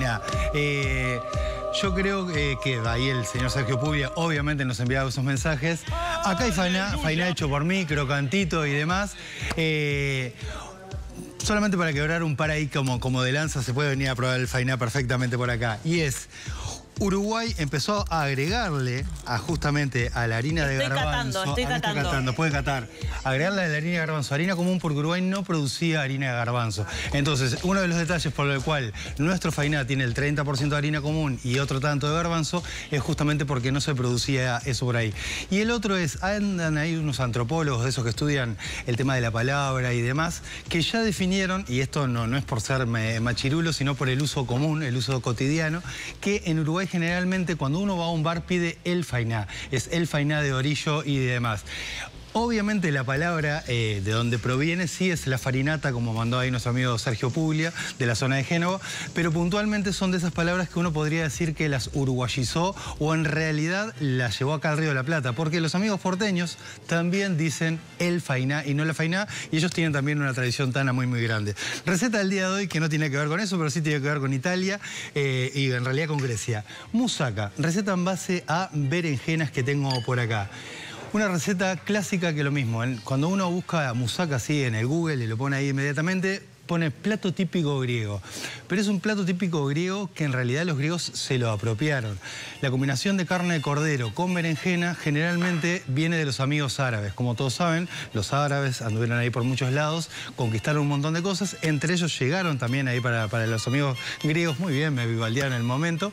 fainá. Yo creo que ahí el señor Sergio Puglia obviamente nos enviaba esos mensajes. Acá hay fainá hecho por mí, crocantito y demás. Solamente para quebrar un par ahí como de lanza se puede venir a probar el fainá perfectamente por acá. Y es... Uruguay empezó a agregarle justamente a la harina de garbanzo. Estoy catando. Puede catar. Agregarle a la harina de garbanzo, harina común, porque Uruguay no producía harina de garbanzo. Entonces, uno de los detalles por el cual nuestro fainá tiene el 30% de harina común y otro tanto de garbanzo es justamente porque no se producía eso por ahí. Y el otro es, andan ahí unos antropólogos de esos que estudian el tema de la palabra y demás, que ya definieron, y esto no es por ser machirulo, sino por el uso común, el uso cotidiano, que en Uruguay generalmente cuando uno va a un bar pide el fainá, es el fainá de orillo y demás. Obviamente la palabra de donde proviene sí es la farinata, como mandó ahí nuestro amigo Sergio Puglia, de la zona de Génova, pero puntualmente son de esas palabras que uno podría decir que las uruguayizó o en realidad las llevó acá al Río de la Plata, porque los amigos porteños también dicen el fainá y no la fainá, y ellos tienen también una tradición tana muy grande. Receta del día de hoy que no tiene que ver con eso, pero sí tiene que ver con Italia y en realidad con Grecia. Moussaka, receta en base a berenjenas que tengo por acá. Una receta clásica que lo mismo, cuando uno busca moussaka así en el Google y lo pone ahí inmediatamente, pone plato típico griego. Pero es un plato típico griego que en realidad los griegos se lo apropiaron. La combinación de carne de cordero con berenjena generalmente viene de los amigos árabes. Como todos saben, los árabes anduvieron ahí por muchos lados, conquistaron un montón de cosas. Entre ellos llegaron también ahí para los amigos griegos. Muy bien, me vivaldearon en el momento.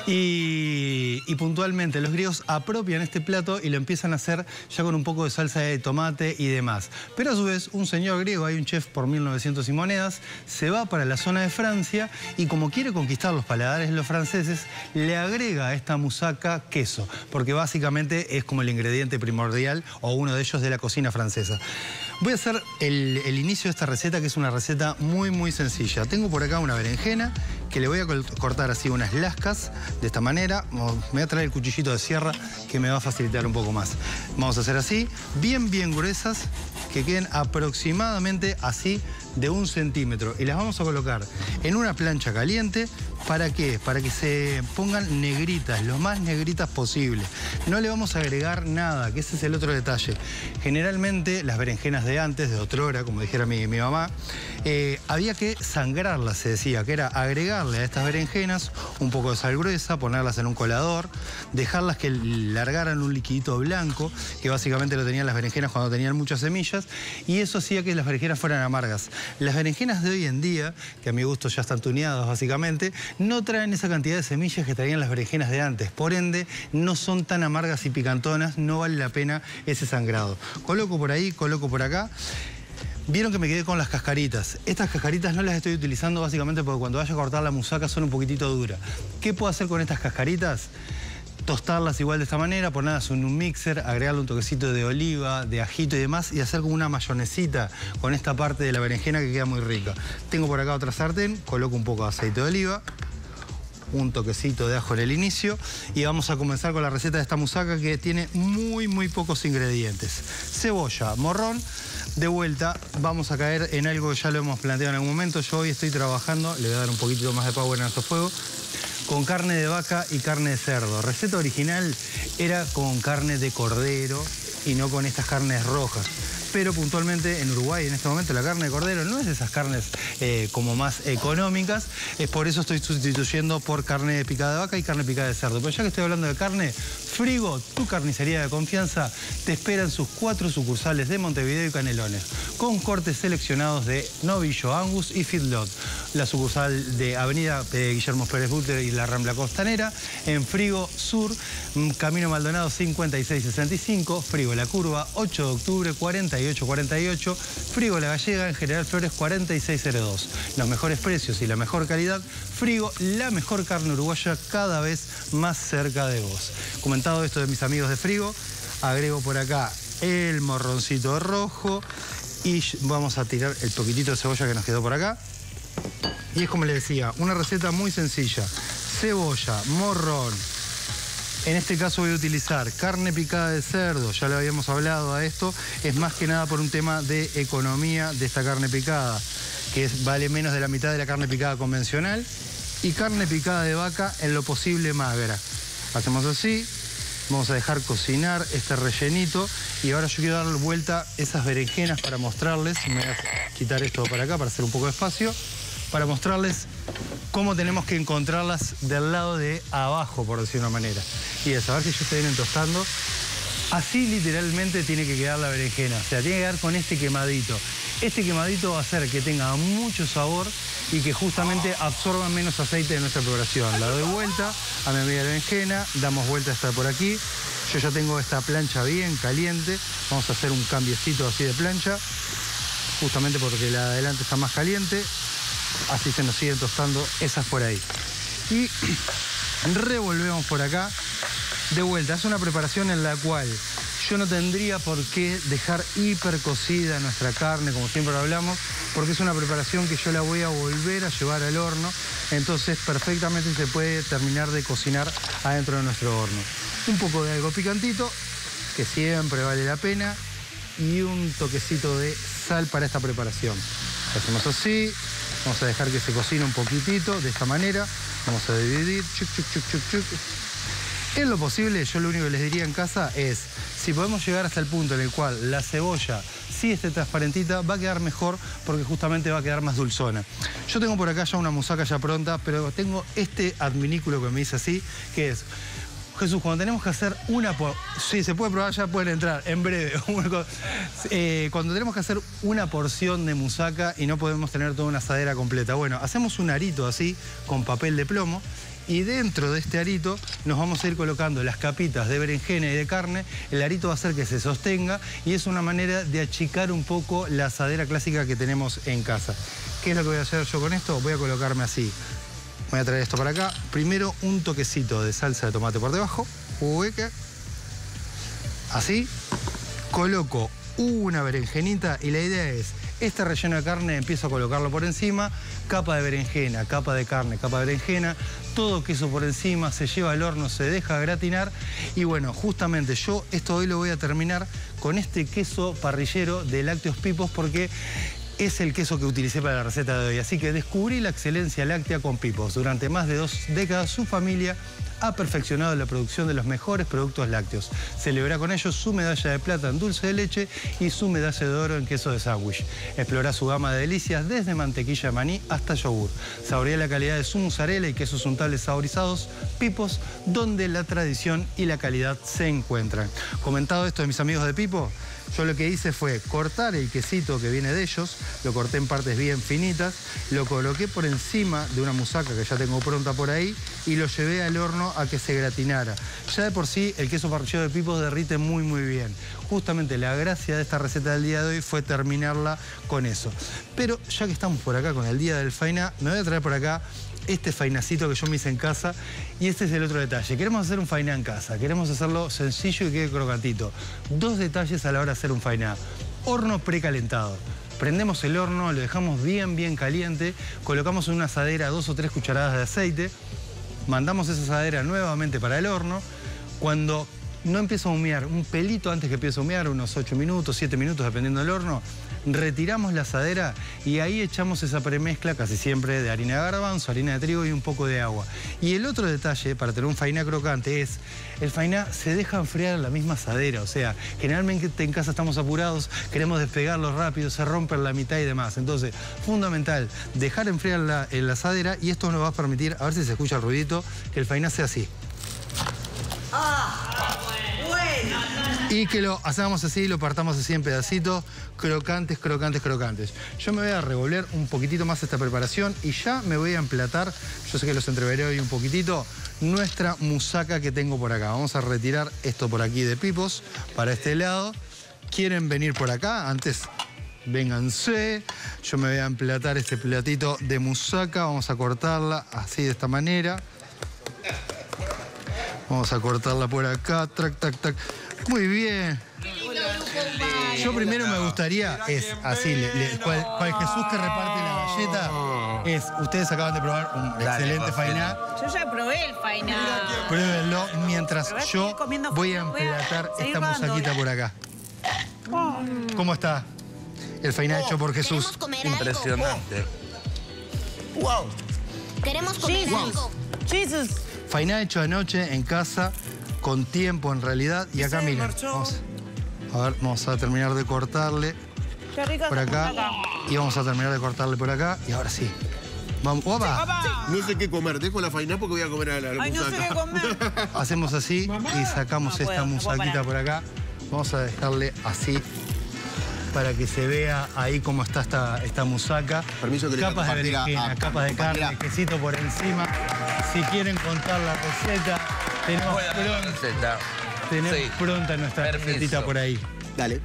Y puntualmente los griegos apropian este plato y lo empiezan a hacer ya con un poco de salsa de tomate y demás. Pero a su vez, un señor griego, hay un chef por 1900 y monedas, se va para la zona de Francia y como quiere conquistar los paladares de los franceses, le agrega a esta moussaka queso, porque básicamente es como el ingrediente primordial o uno de ellos de la cocina francesa. Voy a hacer el inicio de esta receta, que es una receta muy sencilla. Tengo por acá una berenjena que le voy a cortar así unas lascas de esta manera. Me voy a traer el cuchillito de sierra que me va a facilitar un poco más. Vamos a hacer así, bien gruesas, que queden aproximadamente así de 1 centímetro. Y las vamos a colocar en una plancha caliente. ¿Para qué? Para que se pongan negritas, lo más negritas posible. No le vamos a agregar nada, que ese es el otro detalle. Generalmente las berenjenas de antes, de otrora, como dijera mi mamá, había que sangrarlas, se decía, que era agregarle a estas berenjenas un poco de sal gruesa, ponerlas en un colador, dejarlas que largaran un liquidito blanco, que básicamente lo tenían las berenjenas cuando tenían muchas semillas, y eso hacía que las berenjenas fueran amargas. Las berenjenas de hoy en día, que a mi gusto ya están tuneadas básicamente, no traen esa cantidad de semillas que traían las berenjenas de antes. Por ende, no son tan amargas y picantonas, no vale la pena ese sangrado. Coloco por ahí, coloco por acá. Vieron que me quedé con las cascaritas. Estas cascaritas no las estoy utilizando básicamente porque cuando vaya a cortar la moussaka son un poquitito duras. ¿Qué puedo hacer con estas cascaritas? Tostarlas igual de esta manera, ponerlas en un mixer, agregarle un toquecito de oliva, de ajito y demás, y hacer como una mayonesita con esta parte de la berenjena que queda muy rica. Tengo por acá otra sartén, coloco un poco de aceite de oliva, un toquecito de ajo en el inicio, y vamos a comenzar con la receta de esta moussaka que tiene muy pocos ingredientes. Cebolla, morrón. De vuelta vamos a caer en algo que ya lo hemos planteado en algún momento. Yo hoy estoy trabajando, le voy a dar un poquito más de power en nuestro fuego, con carne de vaca y carne de cerdo. Receta original era con carne de cordero y no con estas carnes rojas. Pero puntualmente en Uruguay en este momento la carne de cordero no es de esas carnes como más económicas. Es por eso estoy sustituyendo por carne picada de vaca y carne picada de cerdo. Pero ya que estoy hablando de carne, Frigo, tu carnicería de confianza, te espera en sus 4 sucursales de Montevideo y Canelones, con cortes seleccionados de novillo, angus y feedlot. La sucursal de Avenida Guillermo Pérez Butler y la Rambla Costanera, en Frigo Sur, Camino Maldonado 5665, Frigo La Curva, 8 de octubre 4848, Frigo La Gallega, en General Flores 4602. Los mejores precios y la mejor calidad, Frigo, la mejor carne uruguaya cada vez más cerca de vos. Comentado esto de mis amigos de Frigo, agrego por acá el morroncito rojo y vamos a tirar el poquitito de cebolla que nos quedó por acá. Y es como les decía, una receta muy sencilla. Cebolla, morrón. En este caso voy a utilizar carne picada de cerdo, ya lo habíamos hablado a esto. Es más que nada por un tema de economía de esta carne picada, que vale menos de la mitad de la carne picada convencional. y carne picada de vaca en lo posible magra. Hacemos así, vamos a dejar cocinar este rellenito y ahora yo quiero darle vuelta esas berenjenas para mostrarles. Me voy a quitar esto para acá para hacer un poco de espacio, para mostrarles cómo tenemos que encontrarlas del lado de abajo, por decir una manera. Y es, a ver si ellos se vienen tostando. Así literalmente tiene que quedar la berenjena, o sea, tiene que quedar con este quemadito. Este quemadito va a hacer que tenga mucho sabor y que justamente absorba menos aceite de nuestra preparación. La doy vuelta a mi media berenjena, damos vuelta esta por aquí. Yo ya tengo esta plancha bien caliente. Vamos a hacer un cambiecito así de plancha, justamente porque la de adelante está más caliente. Así se nos siguen tostando esas por ahí. Y revolvemos por acá. De vuelta, es una preparación en la cual yo no tendría por qué dejar hiper cocida nuestra carne, como siempre hablamos, porque es una preparación que yo la voy a volver a llevar al horno, entonces perfectamente se puede terminar de cocinar adentro de nuestro horno. Un poco de algo picantito, que siempre vale la pena, y un toquecito de sal para esta preparación. Lo hacemos así, vamos a dejar que se cocine un poquitito, de esta manera, vamos a dividir, chuc, chuc, chuc, chuc, chuc. En lo posible, yo lo único que les diría en casa es, si podemos llegar hasta el punto en el cual la cebolla sí esté transparentita, va a quedar mejor porque justamente va a quedar más dulzona. Yo tengo por acá ya una musaca ya pronta, pero tengo este adminículo que me dice así, que es, Jesús, cuando tenemos que hacer sí, se puede probar, ya pueden entrar, en breve. Cuando tenemos que hacer una porción de musaca y no podemos tener toda una asadera completa. Bueno, hacemos un arito así, con papel de plomo, y dentro de este arito nos vamos a ir colocando las capitas de berenjena y de carne. El arito va a hacer que se sostenga y es una manera de achicar un poco la asadera clásica que tenemos en casa. ¿Qué es lo que voy a hacer yo con esto? Voy a colocarme así. Voy a traer esto para acá. Primero un toquecito de salsa de tomate por debajo. Así. Coloco una berenjenita y la idea es, este relleno de carne empiezo a colocarlo por encima, capa de berenjena, capa de carne, capa de berenjena, todo queso por encima, se lleva al horno, se deja gratinar y bueno, justamente yo esto hoy lo voy a terminar con este queso parrillero de Lácteos Pipos porque es el queso que utilicé para la receta de hoy. Así que descubrí la excelencia láctea con Pipos. Durante más de 2 décadas su familia ha perfeccionado la producción de los mejores productos lácteos. Celebrará con ellos su medalla de plata en dulce de leche y su medalla de oro en queso de sándwich. Explorá su gama de delicias desde mantequilla de maní hasta yogur. Saborea la calidad de su mozzarella y quesos untables saborizados. Pipos, donde la tradición y la calidad se encuentran. Comentado esto de mis amigos de Pipo, yo lo que hice fue cortar el quesito que viene de ellos, lo corté en partes bien finitas, lo coloqué por encima de una musaca que ya tengo pronta por ahí y lo llevé al horno a que se gratinara. Ya de por sí el queso parrillero de Pipos derrite muy muy bien. Justamente la gracia de esta receta del día de hoy fue terminarla con eso. Pero ya que estamos por acá con el día del fainá, me voy a traer por acá este fainacito que yo me hice en casa y este es el otro detalle. Queremos hacer un fainá en casa, queremos hacerlo sencillo y que quede crocantito. 2 detalles a la hora de hacer un fainá. Horno precalentado. Prendemos el horno, lo dejamos bien caliente, colocamos en una asadera 2 o 3 cucharadas de aceite, mandamos esa asadera nuevamente para el horno. Cuando no empieza a humear, un pelito antes que empiece a humear, unos 8 minutos, 7 minutos dependiendo del horno, retiramos la asadera y ahí echamos esa premezcla casi siempre de harina de garbanzo, harina de trigo y un poco de agua. Y el otro detalle para tener un fainá crocante es, el fainá se deja enfriar en la misma asadera, o sea, generalmente en casa estamos apurados, queremos despegarlo rápido, se rompe en la mitad y demás. Entonces, fundamental, dejar enfriar en la asadera y esto nos va a permitir, a ver si se escucha el ruidito, que el fainá sea así. Y que lo hacemos así, lo partamos así en pedacitos, crocantes. Yo me voy a revolver un poquitito más esta preparación y ya me voy a emplatar, yo sé que los entreveré hoy un poquitito, nuestra musaca que tengo por acá. Vamos a retirar esto por aquí de Pipos para este lado. ¿Quieren venir por acá? Antes, vénganse. Yo me voy a emplatar este platito de musaca. Vamos a cortarla así de esta manera. Vamos a cortarla por acá, tac. Muy bien. Yo primero me gustaría, es así, cual Jesús que reparte la galleta, es, ustedes acaban de probar un excelente fainá. Yo ya probé el fainá. Pruébenlo mientras yo voy a emplatar esta musaquita por acá. ¿Cómo está el fainá hecho por Jesús? Impresionante. ¡Wow! Queremos comer algo. Jesus. Fainá hecho anoche en casa, con tiempo en realidad. Y acá, miren, vamos a terminar de cortarle Qué rico. por acá. Y vamos a terminar de cortarle por acá. Y ahora sí. Vamos. ¡Opa! No sé qué comer. Dejo la fainá porque voy a comer a la Ay, no sé musaca. qué comer. Hacemos así y sacamos No puedo, esta no puedo musaquita parar. por acá. Vamos a dejarle así para que se vea ahí cómo está esta musaca. Permiso que le capas de compartir a- berenjena, a- capas de carne, compartir a- quesito por encima. Si quieren contar la receta, tenemos, Voy a dar la receta. tenemos Sí. pronta nuestra Permiso. recetita por ahí. Dale.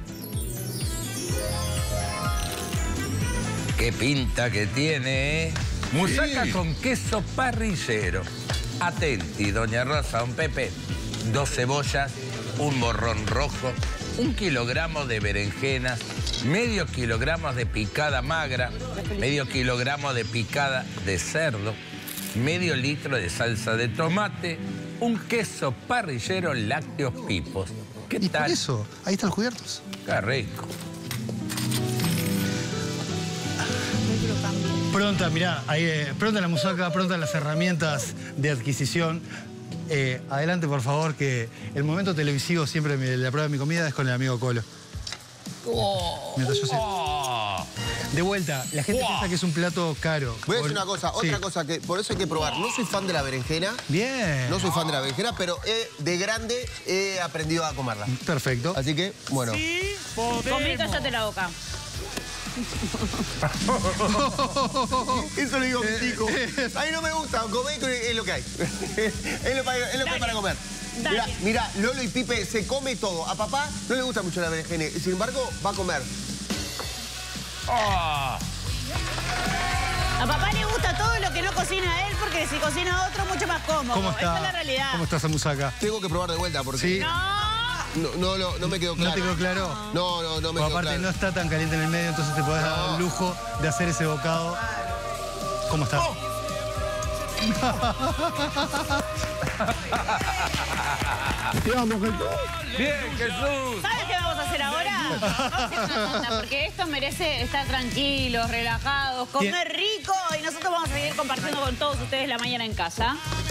Qué pinta que tiene, ¿eh? Musaca con queso parrillero. Atenti, doña Rosa, don Pepe. 2 cebollas, un morrón rojo, 1 kilogramo de berenjenas, medio kilogramo de picada magra, medio kilogramo de picada de cerdo, medio litro de salsa de tomate, un queso parrillero lácteos pipos. ¿Qué Y por tal? eso, ahí están los cubiertos. Qué rico. Pronta, mirá, ahí, pronta la musaca, pronta las herramientas de adquisición. Adelante, por favor, que el momento televisivo siempre de la prueba de mi comida es con el amigo Colo. Mientras yo sé. De vuelta, la gente piensa que es un plato caro. Voy a decir una cosa, Sí. otra cosa que por eso hay que probar. No soy fan de la berenjena. Bien. No soy fan de la berenjena, pero de grande he aprendido a comerla. Perfecto. Así que, bueno. Comí, cállate la boca. Eso lo digo a mis hijos. A mí no me gusta, comer es lo que hay. es lo que hay para comer. Dale. Mira, Lolo y Pipe se come todo. A papá no le gusta mucho la berenjena. Sin embargo, va a comer. ¡Ah! A papá le gusta todo lo que no cocina él, porque si cocina otro, mucho más cómodo. ¿Cómo está? Esa es la realidad. ¿Cómo está esa musaca? Tengo que probar de vuelta porque Sí. no me quedó claro. ¿No te quedó claro? No me O quedó aparte claro. no está tan caliente en el medio, entonces te podés dar el lujo de hacer ese bocado. ¿Cómo está? Bien, Jesús. ¿Sabes qué vamos a hacer ahora? Vamos a hacer una tanda, porque esto merece estar tranquilos, relajados, comer rico, y nosotros vamos a seguir compartiendo con todos ustedes la mañana en casa.